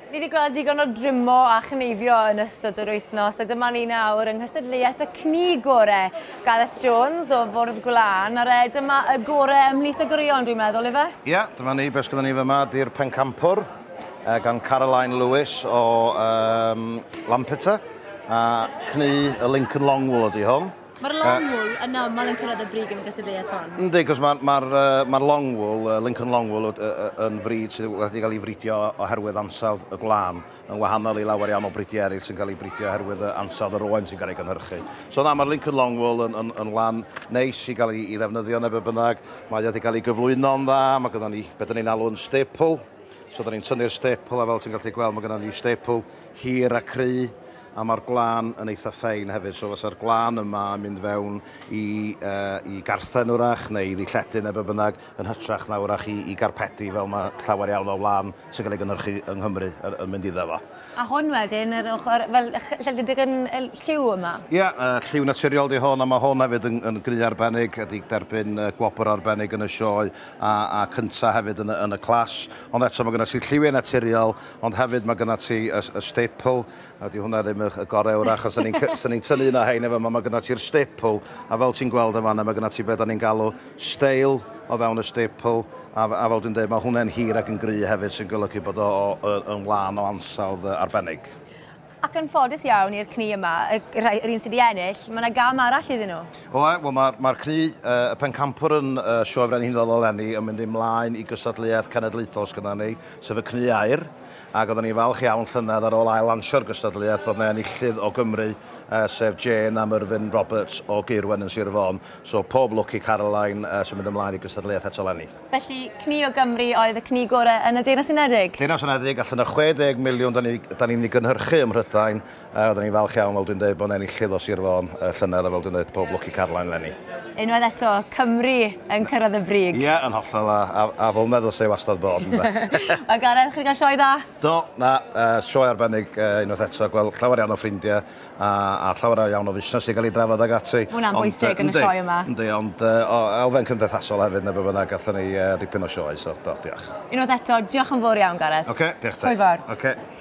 Ni wedi gweld digon o drimo a chneifio yn ystod yr wythnos, a dyma ni nawr yng nghystadleuaeth y cni gorau Gareth Jones o Fwrdd Gwlân, a dyma y gorau ymhlith y gwirion, dwi'n meddwl, ife? Ia, dyma ni, beth gyda ni fy yma, di'r pencampwr gan Caroline Lewis o Lampeter, a cni y Lincoln Longwool ydi hwn. Mae'r Longwool yn aml yn cyrraedd y brig yn y gystadleuaeth hon? Yndi, cos mae'r Longwool, Lincoln Longwool yn frid sydd wedi cael ei fridio oherwydd ansawdd y gwlân, yn wahanol i lawer iawn o bridi eraill sy'n cael ei bridio oherwydd ansawdd yr oen sy'n cael ei gynhyrchu. So na, mae'r Lincoln Longwool yn lan neis i gael ei ddefnyddio neu be bynnag. Mae wedi cael ei gyflwyno'n dda, mae gyda ni beth ni'n alw yn staple. So da ni'n tynnu'r staple, a fel ti'n gallu gweld, mae gyda ni staple hir a cry, a mae'r gwlân yn eitha ffein hefyd. So fysa'r gwlân yma yn mynd fewn i garthen wrach neu i ddilledyn neu be bynnag yn hytrach na wrach i garpedi fel mae llawer iawn o wlân sy'n cael ei gynhyrchu yng Nghymru yn mynd iddo fo. A hwn wedyn, yr ochr, fel lledig yn lliw yma? Ia, lliw naturiol di hwn, a mae hwn hefyd yn gry arbennig, ydy derbyn gwobr arbennig yn y sioe a cynta hefyd yn y clas. Ond eto mae gyda ti lliwiau naturiol, ond hefyd mae gyda ti y staple, a di hwnna ddim y gorau wrach, os sy'n ni'n tynnu yna hein efo, mae gyda ti'r staple, a fel ti'n gweld yma, mae gyda ti beth ni'n galw steil o fewn y staple, a fel dwi'n dweud, mae hwnna'n hir ac yn gry hefyd sy'n golygu bod o'n wlân o ansawdd arbennig. Ac yn ffodus iawn i'r cni yma, yr un sydd wedi ennill, mae yna gam arall iddyn nhw? Wel, mae'r cni, y pencampwr yn sioe Fren Hinol o Lenni yn mynd ymlaen i gystadleuaeth cenedlaethol sgynna ni, sef y cni aur. Ac oedden ni falch iawn llynedd ar ôl ail-ansio'r gystadleuaeth bod yna enillydd o Gymru, sef Jane a Myrfyn Roberts o Gaerwen yn Sir Fôn. So pob lwc i Caroline sy'n mynd ymlaen i gystadleuaeth eto lenni. Felly, cni o Gymru oedd y cni gorau yn y Deyrnas Unedig? Deyrnas Unedig, allan y 60 miliwn da ni'n ei gynhyrchu ym Mhrydain. Oedden ni falch iawn, fel dwi'n dweud, bod enillydd o Sir Fôn llynedd, a fel dwi'n dweud, pob lwc i Caroline lenni. Unwaith eto, Cymru yn cyrraedd y brig. Ie, yn hollol, a fel meddwl sef wastad bod. Mae Gareth, chi'n cael sioe dda? Do, na, sioe arbennig unwaith eto, gweld llawer iawn o ffrindiau a llawer iawn o fusnes i gael ei drafod ag ati. Hwna'n bwysig yn y sioe yma. Yndi, ond elfen cymdeithasol hefyd, neu be bynnag, gathon ni dipyn o sioe, so do, diolch. Unwaith eto, diolch yn fawr iawn, Gareth. Oce, diolch te. Hwyl fawr. Oce.